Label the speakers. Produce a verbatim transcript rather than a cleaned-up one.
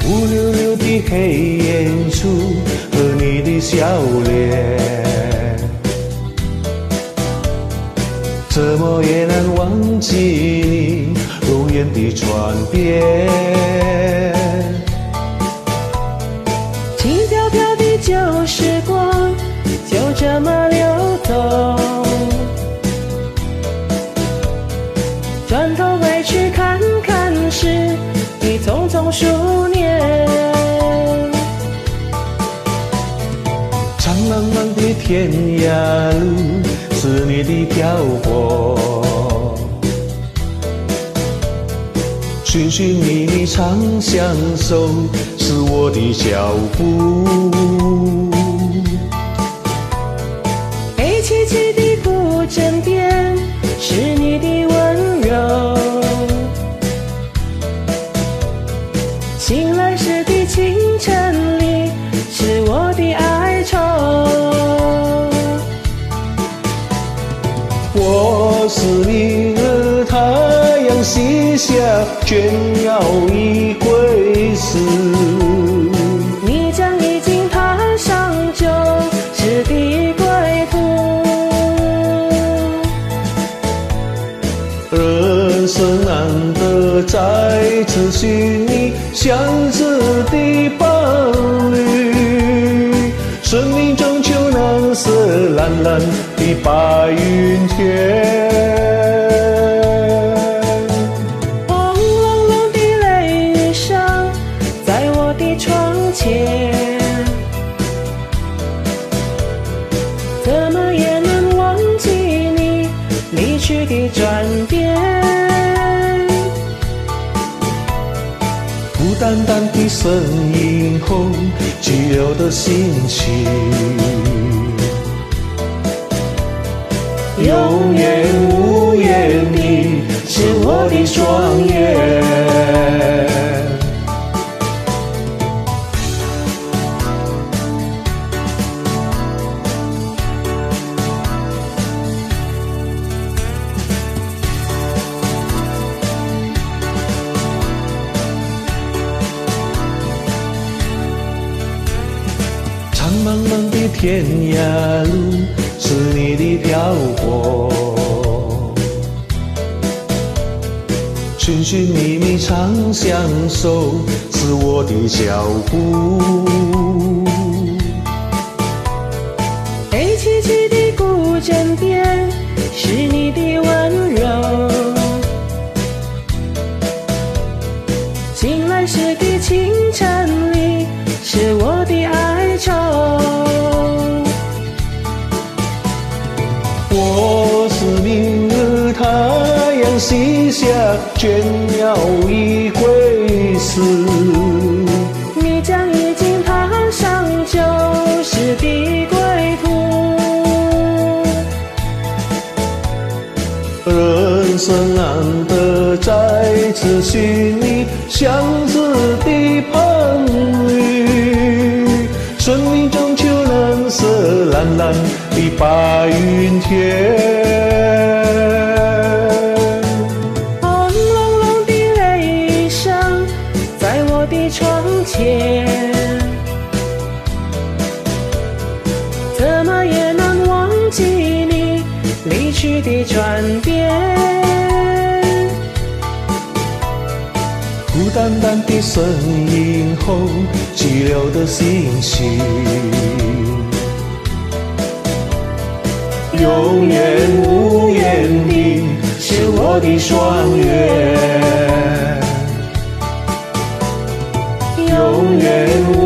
Speaker 1: 乌溜溜的黑眼珠和你的笑脸，怎么也难忘记你容颜的转变。
Speaker 2: 轻飘飘的旧时光就这么流动，转头回去看看时已匆匆数年。
Speaker 1: 长茫茫的天涯路是你的漂泊，寻寻觅觅长相守是我的脚步。
Speaker 2: 黑漆漆的古镇边是你的温柔，醒来时的清晨里是我的哀愁。
Speaker 1: 我是你的太阳西下，倦鸟已归时，
Speaker 2: 你将已经踏上旧时的归途。
Speaker 1: 人生难得再次寻你相知的伴侣，生命中就难舍蓝蓝的白云天。
Speaker 2: 轰隆隆的雷雨声在我的窗前，怎么也能忘记你离去的转变。
Speaker 1: 孤单单的身影后寂寥的心情，有言无言的是我的双眼。长茫茫的天涯路是你的漂泊，寻寻觅觅长相守是我的脚步。
Speaker 2: 黑漆漆的古镇边是你的温柔，醒来时的清晨里是我的哀愁。
Speaker 1: 我是明日太阳西下，倦鸟已归时，
Speaker 2: 你将已经踏上旧时的归途。
Speaker 1: 人生难得再次寻你相知的伴侣，生命中就难舍蓝蓝的白云天。
Speaker 2: 轰隆隆的雷雨声在我的窗前，怎么也能忘记你离去的转变。
Speaker 1: 孤单单的身影后寂寥的心情，有言无言的是我的双眼，有言无